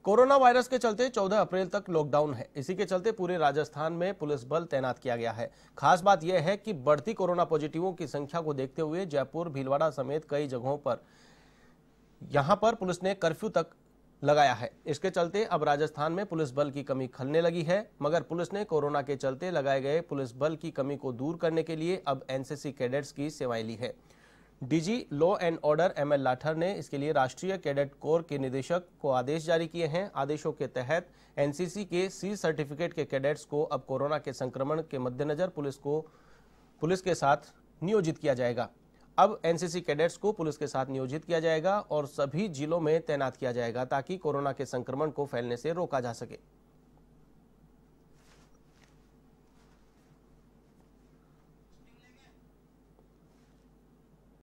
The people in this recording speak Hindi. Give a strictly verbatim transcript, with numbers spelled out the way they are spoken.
कोरोना वायरस के चलते चौदह अप्रैल तक लॉकडाउन है। इसी के चलते पूरे राजस्थान में पुलिस बल तैनात किया गया है। खास बात यह है कि बढ़ती कोरोना पॉजिटिवों की संख्या को देखते हुए जयपुर, भीलवाड़ा समेत कई जगहों पर यहां पर पुलिस ने कर्फ्यू तक लगाया है। इसके चलते अब राजस्थान में पुलिस बल की कमी खलने लगी है, मगर पुलिस ने कोरोना के चलते लगाए गए पुलिस बल की कमी को दूर करने के लिए अब एनसीसी कैडेट्स की सेवाएं ली है। DG law and order M L Lathar ने इसके लिए राष्ट्रीय कैडेट कोर के निदेशक को आदेश जारी किए हैं। आदेशों के तहत एनसीसी के सी सर्टिफिकेट के कैडेट्स को अब कोरोना के संक्रमण के मद्देनजर पुलिस को पुलिस के साथ नियोजित किया जाएगा। अब एनसीसी कैडेट्स को पुलिस के साथ नियोजित किया जाएगा और सभी जिलों में तैनात किया जाएगा ताकि कोरोना के संक्रमण को फैलने से रोका जा सके।